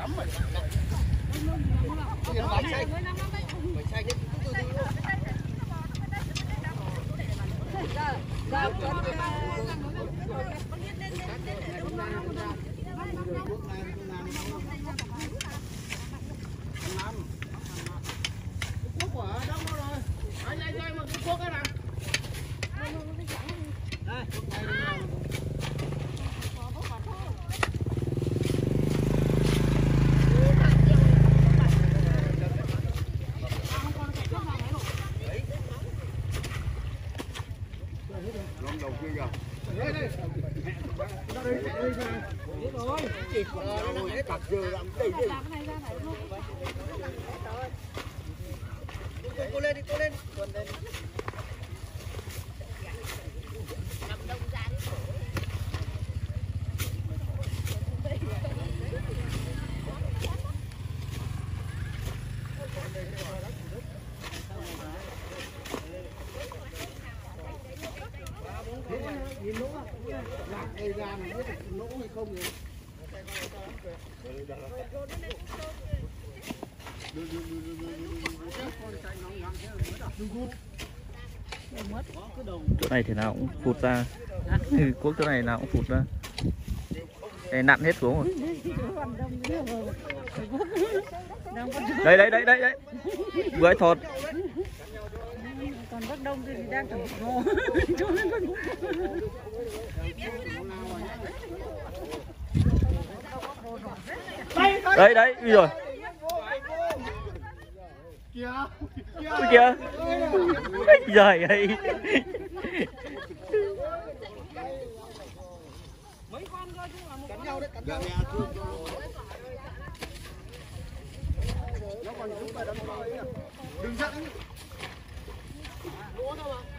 Cô lên đi, cô lên. Nhìn lỗ lạc cây ra mà biết lỗ hay không rồi. Chỗ này thì nào cũng phụt ra. Cuốc chỗ này nào cũng phụt ra. Đây nặn hết xuống rồi. Đây. Vừa thọt. Còn Bắc Đông thì đang chuẩn bị ngô. Đấy, ui rồi. Kìa. Giời ơi. Mấy con thôi chứ mà một Cắn nhau đấy, cắn nhau. Nó còn giúp bài đâm coi ấy à. Đừng giận. Đũa đâu mà.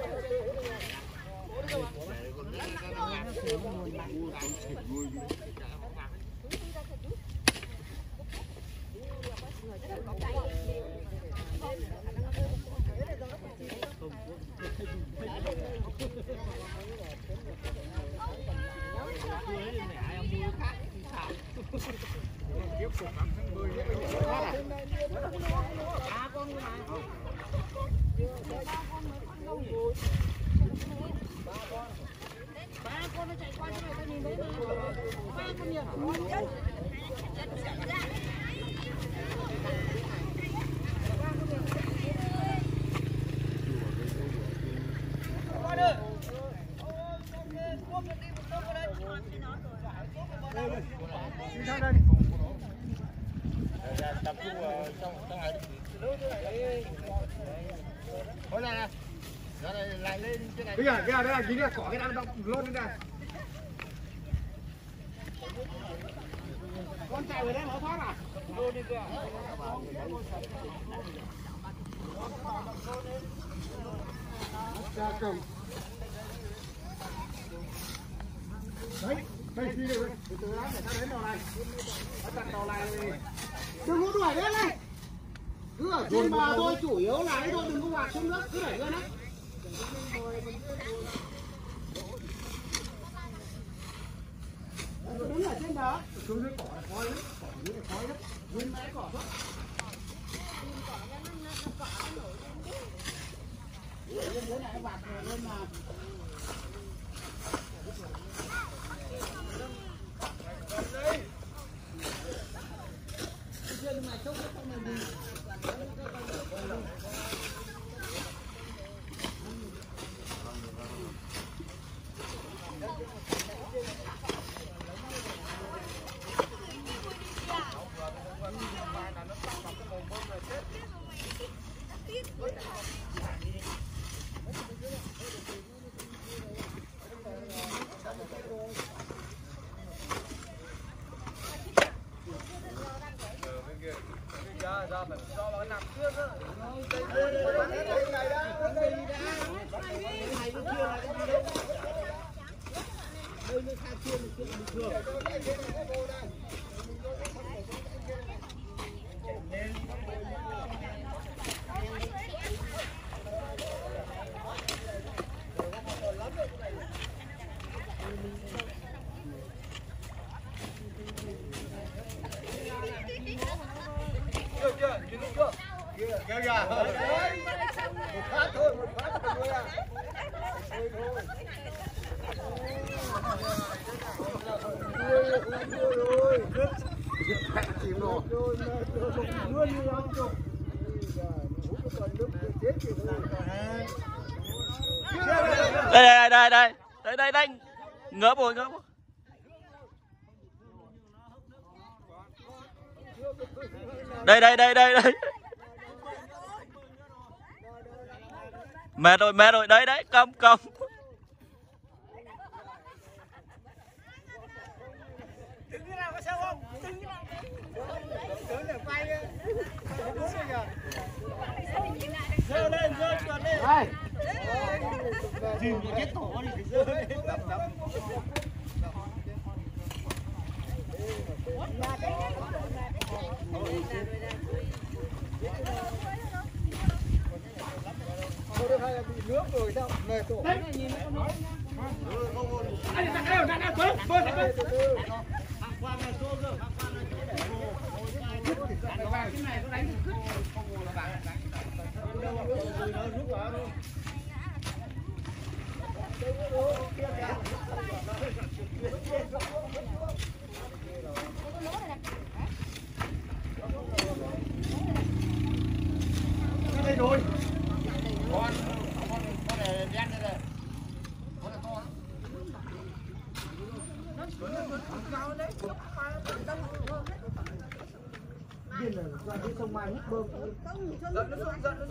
Ba con nó chạy qua chỗ này tao nhìn thấy mà. Ba con nhiều. Tập trung trong này đi. Thôi này. Ra đây lại lên trên này. Bây giờ đây là gì đây? Cỏ cái đang động lốt lên đây. Con chạy về đây mà thoát à? Lôi đi kìa. Cầm. Đấy, đây phi được. Từ đó để ta đến đầu này. Ta đặt đầu này. Đừng có đuổi lên này. Cứ ở trên bờ thôi, chủ yếu là đấy thôi, đừng có hoạt xuống nước, cứ đẩy lên đấy. Đứng ở trên đó. Xuống dưới cỏ là khói lắm, cỏ dưới là khói lắm. Nguyên mẽ cỏ thôi. Lên dưới này vạt lên mà. à? Một phát thôi, một phát thôi à? Chìm rồi. Đây ngớp rồi đây mệt rồi đấy công Rơi lên, trượt lên. Đây. Chìm cái chết tổ đi, rơi lên. Đập. Thôi được hay là bị nước rồi sao? Mệt tổ. Đấy. Anh đang bớt. Qua mà xô cơ. Cái này có đánh cứt. Không là bạc. Rút vào thôi. Đây rồi. Con này đen đây này. Con này to lắm. Điên là ra cái sông Mai hút bơm. Giận nó xuống.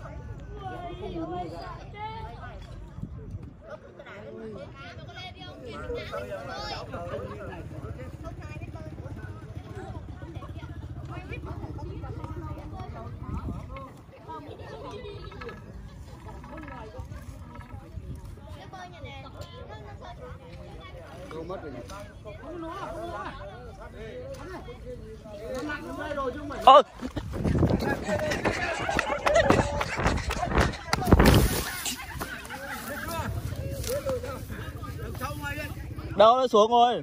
Không mất rồi. ôi đâu nó xuống rồi.